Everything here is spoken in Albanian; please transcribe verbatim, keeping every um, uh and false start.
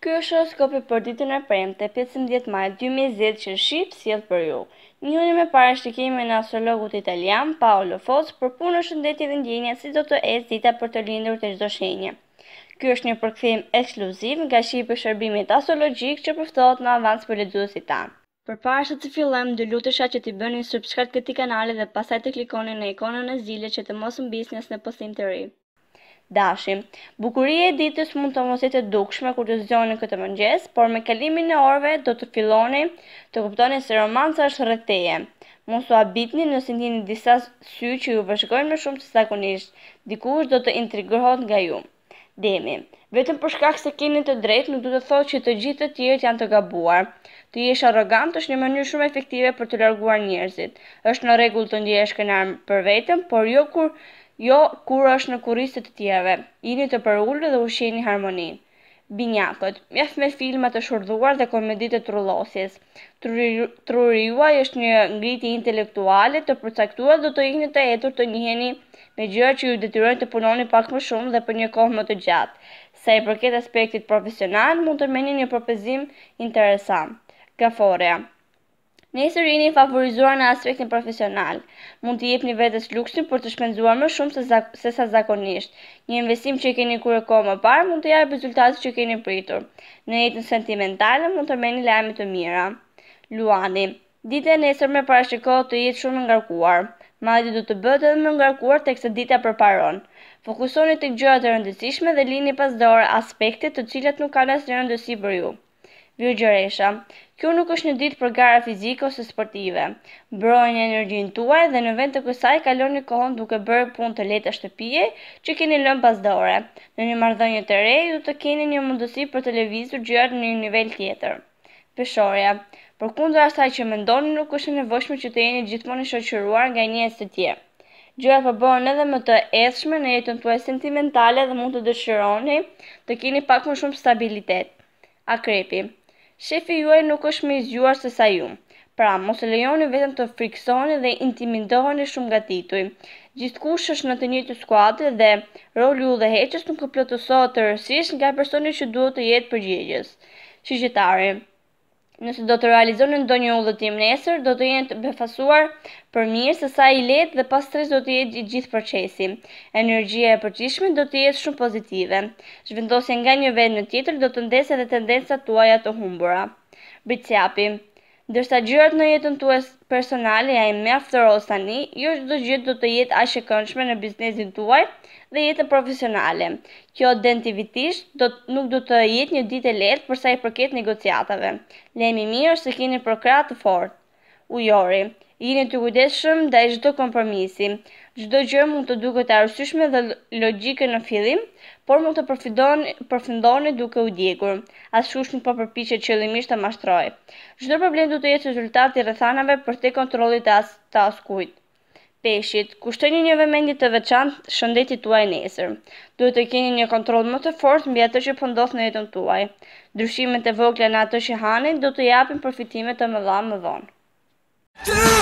Ky është horoskopi për ditën e premte, pesëmbëdhjetë maj dy mijë e njëzet që shqip sjell për ju. Njihuni me parashtrikimin e astrologut italian Paolo Fos për punën, shëndetje dhe ndjenja, si do të ecë dita për të lindur të çdo shenje. Ky është një përkthim ekskluziv nga shipi i shërbimit astrologjik që përftohet në avans për lexuesit tanë. Përpara se të fillojmë, do lutesha që t'i bëni subscribe këtij kanali dhe pastaj të klikoni në ikonën e zilit që të mos humbisni asnjë postim të ri. Dashi, bukuria e ditës mund të mos jetë e dukshme kur të zgjoni këtë mëngjes, por me kalimin e orëve do të filloni të kuptoni se romanca është rreth teje. Mos u habitni nëse ndjeni disa sy që ju vëzhgojnë më shumë se zakonisht. Dikush do të intrigohet nga ju. Demi, vetëm për shkak se keni të drejtë nuk do të thotë që të gjithë të tjerët janë të gabuar. Të jesh arrogant është një mënyrë shumë efektive për të larguar njerëzit. Është në rregull të ndjehesh kënaqur për veten, por jo kur Jo kur është në kurrizë të tjerëve. Jini të përulur dhe ushqeni harmoninë. Binjakët, mjaft me filma të shurdhuar dhe komedi të trullosjes. Truri juaj është një ngritje intelektuale të përcaktuar, do të ikni të etur të njiheni me gjëra që ju detyrojnë të punoni pak më shumë dhe për një kohë më të gjatë. Sa i përket aspektit profesional, mund të merrni një propozim interesant. Gaforea. Nesër jeni favorizuar në aspektin profesional. Mund t'i jepni vetes luksin për të shpenzuar më shumë se, zak se sa zakonisht. Një investim që keni kryer kohë më parë mund të japë rezultatet që keni pritur. Në jetën sentimentale mund të merrni lajme të mira. Luani, dita e nesërme parashikohet të jetë shumë ngarkuar. Madje do të bëhet edhe më ngarkuar teksa dita përparon. Fokusoni tek gjërat e rëndësishme dhe lini pas dore aspekte të cilat nuk kanë asnjë rëndësi për ju. Virgjëresha, kjo nuk është një ditë për gara fizike ose sportive. Mbrojeni energjinë tuaj dhe në vend të kësaj kaloni kohën duke bërë punë të lehta shtëpie që keni lënë pas dore. Në një marrëdhënie të re, do të keni një mundësi për të lëvizur gjërat në një nivel tjetër. Peshorja, përkundër asaj që mendoni, nuk është e nevojshme që të jeni gjithmonë i shoqëruar nga njerëz të tjerë. Gjërat po bëhen edhe më të edhshme në jetën tuaj sentimentale dhe mund të dëshironi të keni pak më shumë stabilitet. Akrepi, shefi juaj nuk është më i zgjuar se sa ju. Pra, mos e lejoni vetëm të friksoheni dhe intimidoheni shumë nga tituj. Gjithkush është në të njëjtën skuadër dhe roli i udhëheqës nuk plotësohet tërësisht nga personi që duhet të jetë përgjegjës. Shigjetari, nëse do të realizoni ndonjë udhëtim nesër, do të jeni të befasuar për mirë se sa i lehtë dhe pa stres do të jetë gjithë procesi. Energjia e përgjithshme do të jetë shumë pozitive. Zhvendosja nga një vend në tjetër do të ndesë edhe tendencat tuaja të humbura. Britsjapi, ndërsa gjërat në jetën tuaj personale janë mjaft të rrosë tani, jo çdo gjë do të jetë aq e këndshme në biznesin tuaj dhe jetën profesionale. Kjo dentivitisht do, nuk do të jetë një ditë e lehtë për sa i përket negociatave. Lajmi i mirë është se keni për krah të fortë. Ujori, jeni të kujdesshëm ndaj çdo kompromisi. Çdo gjë mund të duket e arsyeshme dhe logjike në fillim, por mund të përfundoni duke u djegur. Askush nuk po përpiqet qëllimisht të mashtrojë. Çdo problem do të jetë rezultat i rrethanave për te kontrollit të, as, të askujt. Peshqit, kushtoni një vëmendje të veçantë shëndetit tuaj nesër. Duhet të keni një kontroll më të fortë mbi atë që po ndodh në jetën tuaj. Ndryshimet e vogla në atë që hani do të japin përfitime të mëdha më vonë.